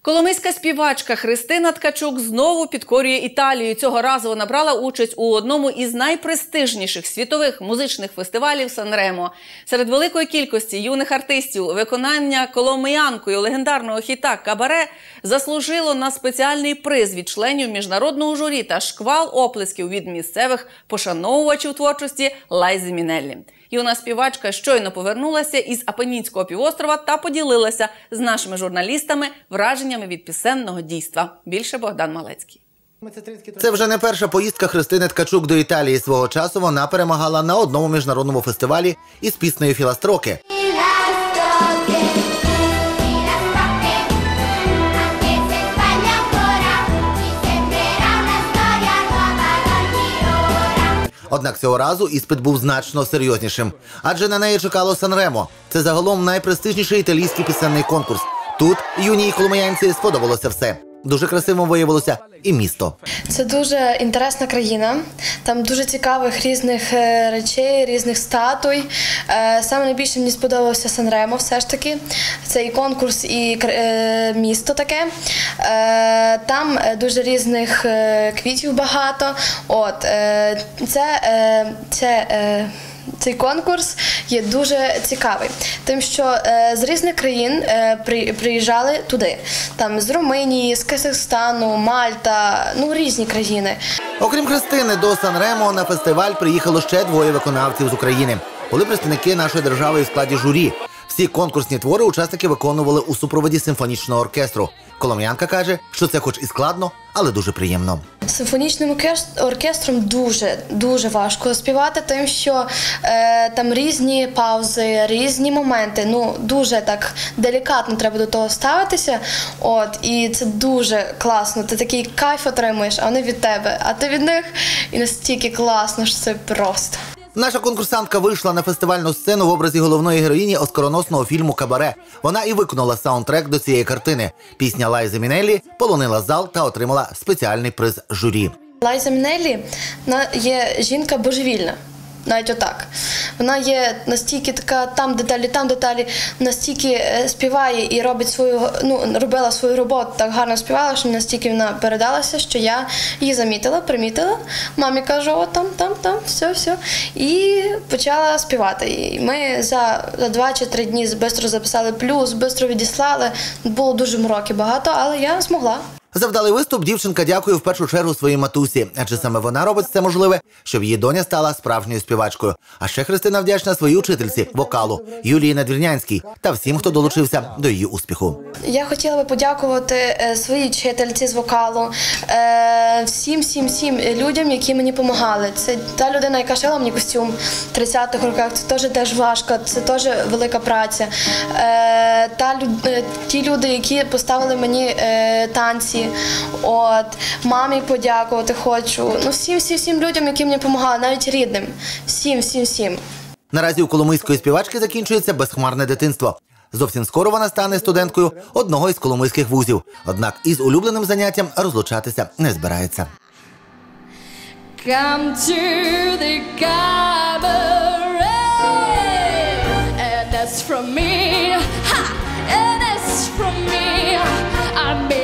Коломийська співачка Христина Ткачук знову підкорює Італію. Цього разу вона брала участь у одному із найпрестижніших світових музичних фестивалів Сан-Ремо. Серед великої кількості юних артистів виконання коломиянкою легендарного хіта «Кабаре» заслужило на спеціальний приз від членів міжнародного журі та шквал оплесків від місцевих пошановувачів творчості Лайзи Мінеллі. Юна співачка щойно повернулася із Апенінського півострова та поділилася з нашими журналістами враженнями від пісенного дійства. Більше Богдан Малецький. Це вже не перша поїздка Христини Ткачук до Італії. Свого часу вона перемагала на одному міжнародному фестивалі із піснею «Філастроки». Однак цього разу іспит був значно серйознішим, адже на неї чекало Сан-Ремо. Це загалом найпрестижніший італійський пісенний конкурс. Тут юній коломиянці сподобалося все. Дуже красивим виявилося і місто. Це дуже інтересна країна. Там дуже цікавих різних речей, різних статуй. Саме найбільше мені сподобалося Сан-Ремо все ж таки. Це і конкурс, і місто таке. Там дуже різних квітів багато. Цей конкурс є дуже цікавий, тим, що з різних країн приїжджали туди. Там з Румунії, з Казахстану, Мальта, різні країни. Окрім Христини, до Сан-Ремо на фестиваль приїхало ще двоє виконавців з України. Були представники нашої держави у складі журі. Всі конкурсні твори учасники виконували у супроводі симфонічного оркестру. Коломиянка каже, що це хоч і складно, але дуже приємно. Симфонічним оркестром дуже важко співати, тим, що там різні паузи, різні моменти. Дуже так делікатно треба до того ставитися. І це дуже класно. Ти такий кайф отримуєш, а вони від тебе, а ти від них. І настільки класно, що це просто. Наша конкурсантка вийшла на фестивальну сцену в образі головної героїні оскароносного фільму «Кабаре». Вона і виконала саундтрек до цієї картини. Пісня Лайзи Мінеллі полонила зал та отримала спеціальний приз журі. Лайза Мінеллі є жінка божевільна. Навіть отак. Вона є настільки така, там деталі, настільки співає і робила свою роботу, так гарно співала, що настільки вона передалася, що я її примітила. Мамі кажу, там, все. І почала співати. І ми за 2 чи 3 дні швидко записали плюс, швидко відіслали. Було дуже мороки багато, але я змогла. За вдалий виступ дівчинка дякує в першу чергу своїй матусі, адже саме вона робить все можливе, щоб її доня стала справжньою співачкою. А ще Христина вдячна своїй учительці вокалу Юлії Надвірнянській та всім, хто долучився до її успіху. Я хотіла би подякувати своїй вчительці з вокалу, всім людям, які мені допомагали. Це та людина, яка шила мені костюм в 30-х роках, це теж важко, це теж велика праця. Ті люди, які поставили мені танці. Мамі подякувати хочу. Всім людям, які мені допомагали, навіть рідним. Всім. Наразі у коломийської співачки закінчується безхмарне дитинство. Зовсім скоро вона стане студенткою одного із коломийських вузів. Однак із улюбленим заняттям розлучатися не збирається. Come to the cabaret, and that's from me, and that's from me.